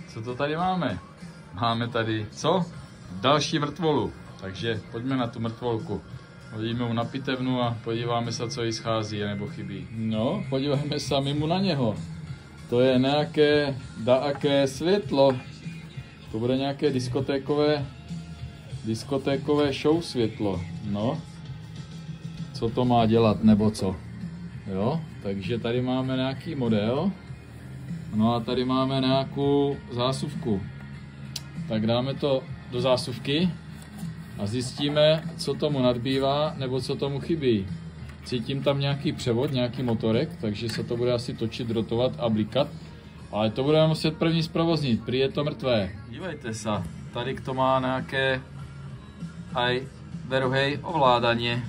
Co to tady máme? Máme tady, co? Další mrtvolu. Takže pojďme na tu mrtvolku. Hodíme mu na pitevnu a podíváme se, co jí schází nebo chybí. No, podíváme se mimo na něho. To je nějaké dajaké světlo. To bude nějaké diskotékové show světlo. No, co to má dělat nebo co? Jo, takže tady máme nějaký model. No a tady máme nějakou zásuvku. Tak dáme to do zásuvky a zjistíme, co tomu nadbývá nebo co tomu chybí. Cítím tam nějaký převod, nějaký motorek, takže se to bude asi točit, rotovat a blikat. Ale to budeme muset první zprovoznit, prý je to mrtvé. Dívejte se, tady to má nějaké aj veruhej ovládaně.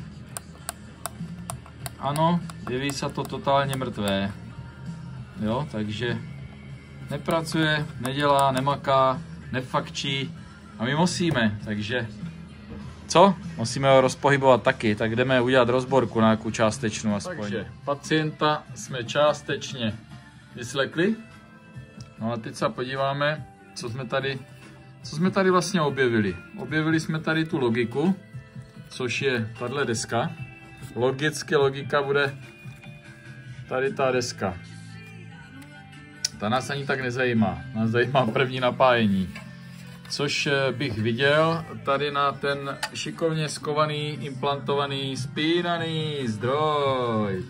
Ano, jeví se to totálně mrtvé. Jo, takže nepracuje, nedělá, nemaká, nefakčí a my musíme, takže co? Musíme ho rozpohybovat taky, tak jdeme udělat rozborku na nějakou částečnou aspoň. Takže pacienta jsme částečně vyslekli. No a teď se podíváme, co jsme tady vlastně objevili. Objevili jsme tady tu logiku, což je tahle deska. Logicky logika bude tady ta deska. Ta nás ani tak nezajímá. Nás zajímá první napájení. Což bych viděl tady na ten šikovně skovaný, implantovaný, spínaný zdroj.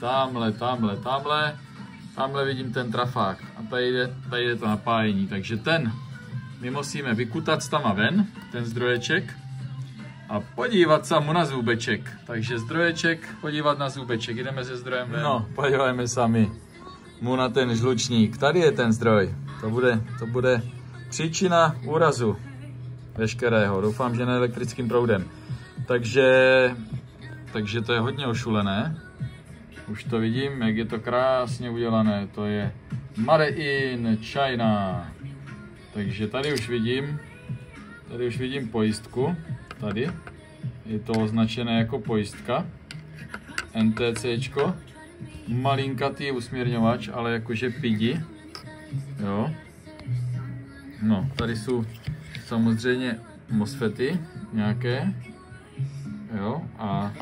Tamhle vidím ten trafák. A tady jde to napájení. Takže ten my musíme vykutat tam ven, ten zdroječek. A podívat se mu na zůbeček. Takže zdroječek, podívat na zůbeček. Jdeme se zdrojem ven. No, podíváme sami mu na ten žlučník. Tady je ten zdroj. To bude příčina úrazu veškerého. Doufám, že ne elektrickým proudem. Takže to je hodně ošulené. Už to vidím, jak je to krásně udělané. To je Made in China. Takže tady už vidím pojistku. Tady je to označené jako pojistka. NTCčko. Malinkatý usměrňovač, ale jakože pidi. Jo. No, tady jsou samozřejmě MOSFETy nějaké. Jo, a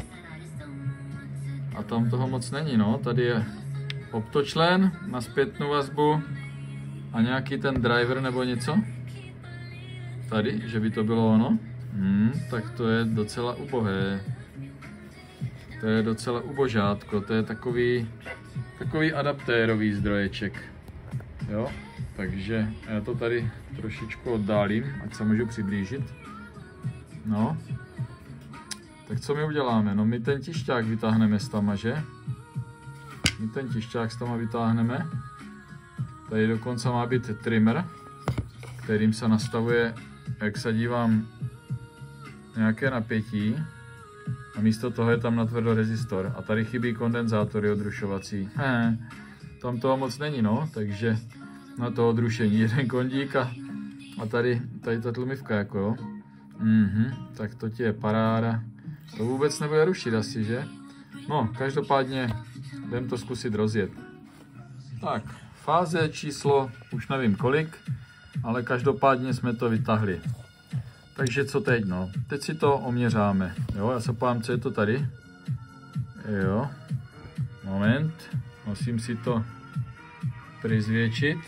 tam toho moc není, no. Tady je optočlen na zpětnou vazbu a nějaký ten driver nebo něco. Tady, že by to bylo ono. Tak to je docela ubohé. To je docela ubožátko, to je takový adaptérový zdroječek. Jo, takže já to tady trošičku oddálím, ať se můžu přiblížit. No, tak co my uděláme? No my ten tišťák vytáhneme s tama, že? My ten tišťák s tama vytáhneme. Tady dokonce má být trimmer, kterým se nastavuje, jak se dívám, nějaké napětí. A místo toho je tam natvrdo rezistor. A tady chybí kondenzátory odrušovací. Tam toho moc není, no. Takže na to odrušení jeden kondík a tady ta tlumivka, jako jo. Tak to ti je paráda. To vůbec nebude rušit asi, že? No, každopádně jdem to zkusit rozjet. Tak, fáze číslo, už nevím kolik, ale každopádně jsme to vytáhli. Takže co teď, no? Teď si to oměřáme. Jo, já se podívám, co je to tady. Jo. Moment. Musím si to přizvětšit.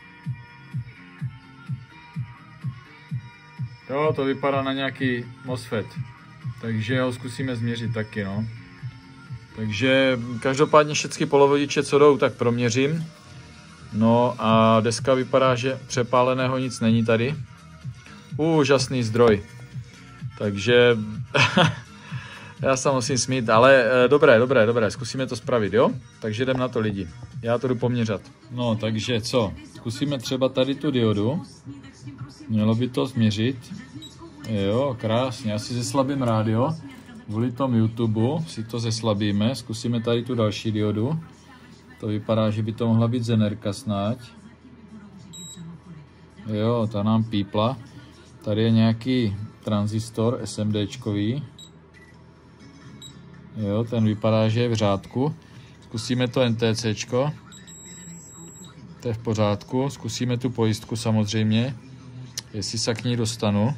Jo, to vypadá na nějaký MOSFET. Takže ho zkusíme změřit taky, no. Takže každopádně všechny polovodiče, co jdou, tak proměřím. No a deska vypadá, že přepáleného nic není tady. Úžasný zdroj. Takže já se musím smít, ale dobré, zkusíme to spravit, jo? Takže jdem na to, lidi. Já to jdu poměřat. No, takže co? Zkusíme třeba tady tu diodu. Mělo by to změřit. Jo, krásně. Já si zeslabím rádio. Kvůli tomu YouTube si to zeslabíme. Zkusíme tady tu další diodu. To vypadá, že by to mohla být zenerka snad. Jo, ta nám pípla. Tady je nějaký tranzistor SMDčkový. Jo, ten vypadá, že je v řádku. Zkusíme to NTCčko. To je v pořádku. Zkusíme tu pojistku samozřejmě, jestli se k ní dostanu.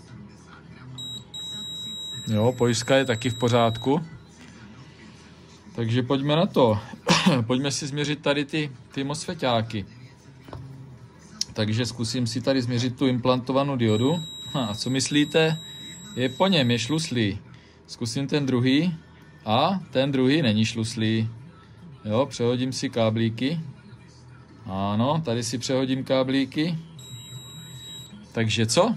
Jo, pojistka je taky v pořádku. Takže pojďme na to. Pojďme si změřit tady ty MOSFETáky. Takže zkusím si tady změřit tu implantovanou diodu. A co myslíte? Je po něm, je šluslý. Zkusím ten druhý. A ten druhý není šluslý. Jo, přehodím si káblíky. Ano, tady si přehodím káblíky. Takže co?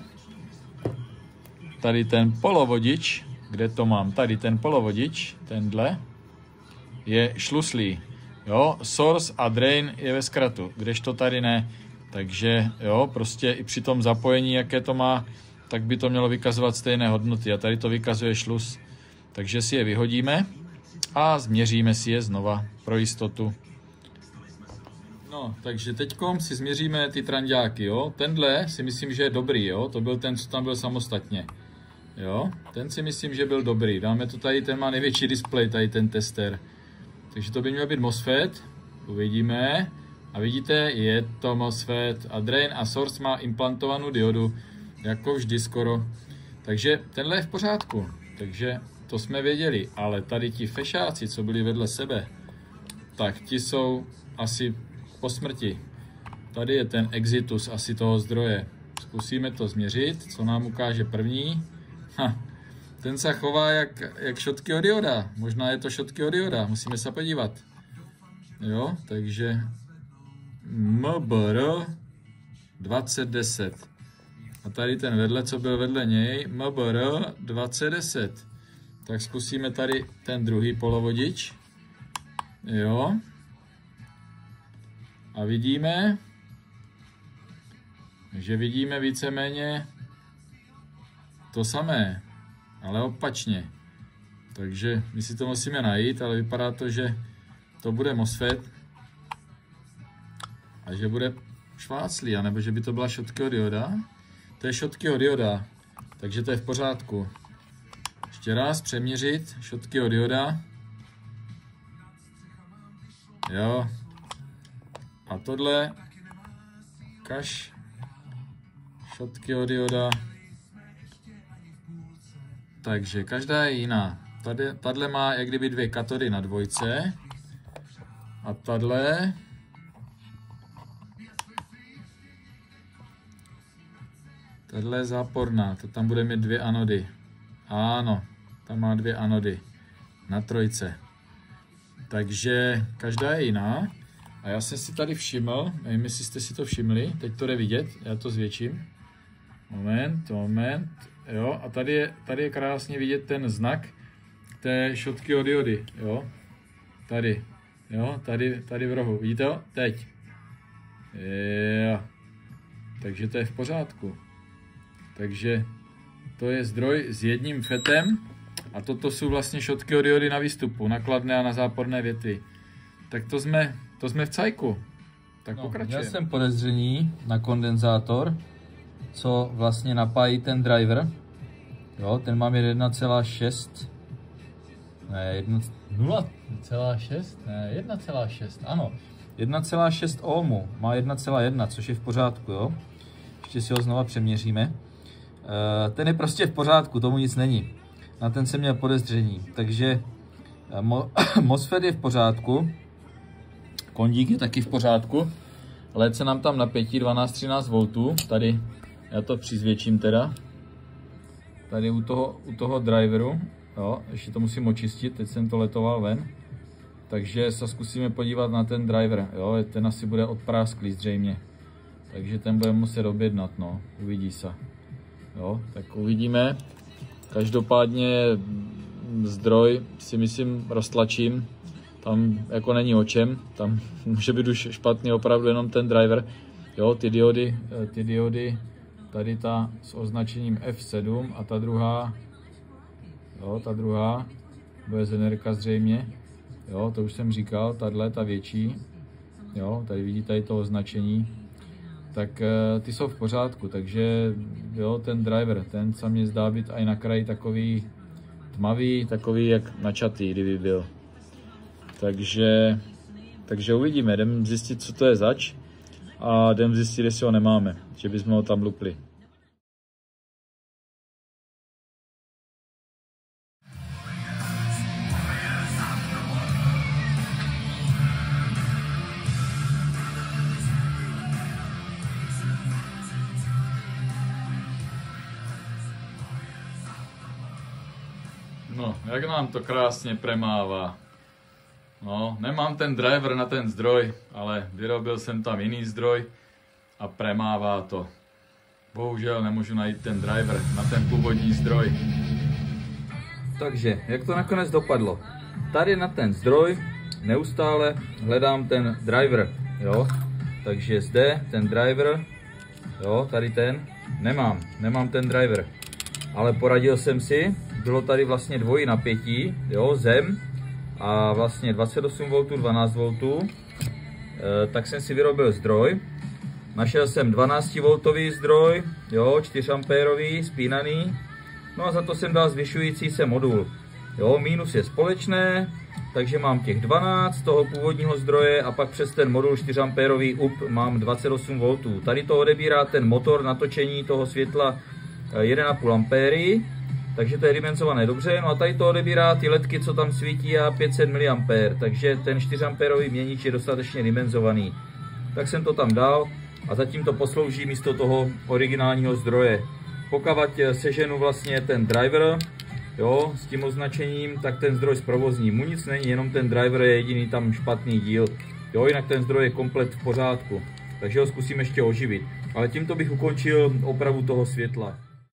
Tady ten polovodič, kde to mám? Tady ten polovodič, tenhle, je šluslý. Jo, source a drain je ve zkratu, kdežto tady ne. Takže jo, prostě i při tom zapojení, jaké to má, tak by to mělo vykazovat stejné hodnoty. A tady to vykazuje šlus. Takže si je vyhodíme a změříme si je znova pro jistotu. No, takže teďkom si změříme ty tranďáky, jo. Tenhle si myslím, že je dobrý, jo. To byl ten, co tam byl samostatně. Jo, ten si myslím, že byl dobrý. Dáme to tady, ten má největší displej, tady ten tester. Takže to by měl být MOSFET. Uvidíme. A vidíte, je to MOSFET. A drain a source má implantovanou diodu. Jako vždy skoro. Takže tenhle je v pořádku. Takže to jsme věděli. Ale tady ti fešáci, co byli vedle sebe, tak ti jsou asi po smrti. Tady je ten exitus asi toho zdroje. Zkusíme to změřit, co nám ukáže první. Ten se chová jak šotky od dioda. Možná je to šotky od dioda, musíme se podívat. Jo, takže MBR 2010. A tady ten vedle, co byl vedle něj, MBR 2010. Tak zkusíme tady ten druhý polovodič. Jo. A vidíme, že vidíme víceméně to samé, ale opačně. Takže my si to musíme najít, ale vypadá to, že to bude MOSFET a že bude šváclý, anebo že by to byla šotkyho dioda. To je šotkyho dioda, takže to je v pořádku. Ještě raz přeměřit šotkyho dioda. Jo. A tohle kaš šotkyho dioda. Takže každá je jiná. Tahle má jak kdyby dvě katody na dvojce. A tahle je záporná. To tam bude mít dvě anody. Ano, tam má dvě anody na trojce. Takže každá je jiná. A já jsem si tady všiml, nevím, jestli jste si to všimli, teď to jde vidět, já to zvětším. Moment. Jo, a tady je krásně vidět ten znak té šotky od diody, jo. Tady, jo, tady v rohu, vidíte ho? Teď. Jo. Takže to je v pořádku. Takže to je zdroj s jedním fetem a toto jsou vlastně šotky od diody na výstupu, na kladné a na záporné větvy. Tak to jsme v cajku. Tak pokračujeme. Měl jsem podezření na kondenzátor, co vlastně napájí ten driver. Jo, ten mám 1,6. Ne, 0,6? Ne, 1,6, ano. 1,6 ohmu, má 1,1, což je v pořádku, jo. Ještě si ho znova přeměříme. Ten je prostě v pořádku, tomu nic není. Na ten jsem měl podezření, takže MOSFET je v pořádku. Kondík je taky v pořádku. LED se nám tam napětí 12-13 V. Tady, já to přizvětším teda. Tady u toho driveru, jo, ještě to musím očistit, teď jsem to letoval ven. Takže se zkusíme podívat na ten driver, jo, ten asi bude odprásklý zřejmě. Takže ten budeme muset objednat, no, uvidí se. Jo, tak uvidíme. Každopádně zdroj si myslím roztlačím. Tam jako není o čem, tam může být už špatný opravdu jenom ten driver. Jo, ty diody, tady ta s označením F7 a ta druhá, jo, ta druhá bude z NRka zřejmě. Jo, to už jsem říkal, ta větší, jo, tady vidíte tady to označení. Tak ty jsou v pořádku, takže jo, ten driver, ten se mně zdá být i na kraji takový tmavý, takový jak načatý, kdyby byl. Takže uvidíme, jdeme zjistit, co to je zač. a jdem zjistit, jestli ho nemáme, že bychom ho tam lupli. No, jak nám to krásně premává. No, nemám ten driver na ten zdroj, ale vyrobil jsem tam jiný zdroj a premává to. Bohužel nemůžu najít ten driver na ten původní zdroj. Takže, jak to nakonec dopadlo? Tady na ten zdroj neustále hledám ten driver, jo. Takže zde ten driver, jo, tady ten, nemám ten driver. Ale poradil jsem si, bylo tady vlastně dvojí napětí, jo, zem a vlastně 28 V, 12 V, tak jsem si vyrobil zdroj. Našel jsem 12 V zdroj, jo, 4 A spínaný, no a za to jsem dal zvyšující se modul. Jo, mínus je společné, takže mám těch 12 toho původního zdroje a pak přes ten modul 4 A up mám 28 V. Tady to odebírá ten motor na točení toho světla 1,5 A, takže to je dimenzované dobře. No a tady to odebírá ty ledky, co tam svítí, a 500 mA, takže ten 4 A měnič je dostatečně dimenzovaný. Tak jsem to tam dal a zatím to poslouží místo toho originálního zdroje. Pokud seženu vlastně ten driver, jo, s tím označením, tak ten zdroj zprovozní. Mu nic není, jenom ten driver je jediný tam špatný díl. Jo, jinak ten zdroj je komplet v pořádku. Takže ho zkusím ještě oživit. Ale tímto bych ukončil opravu toho světla.